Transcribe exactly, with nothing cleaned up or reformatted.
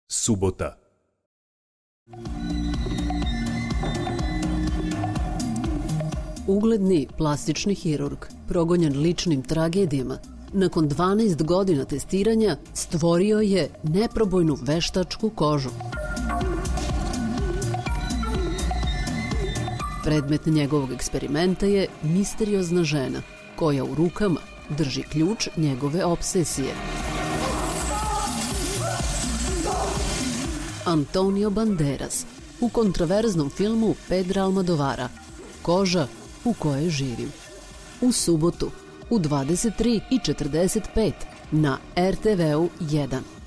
Subota. Ugledni plastični hirurg, progonjen ličnim tragedijama, nakon dvanaest godina testiranja stvorio je neprobojnu veštačku kožu. Predmet njegovog eksperimenta je misteriozna žena, koja u rukama drži ključ njegove obsesije. Antonio Banderas u kontroverznom filmu Pedra Almodovara Koža u kojoj živim. U subotu u dvadeset tri i četrdeset pet na er te ve u jedan.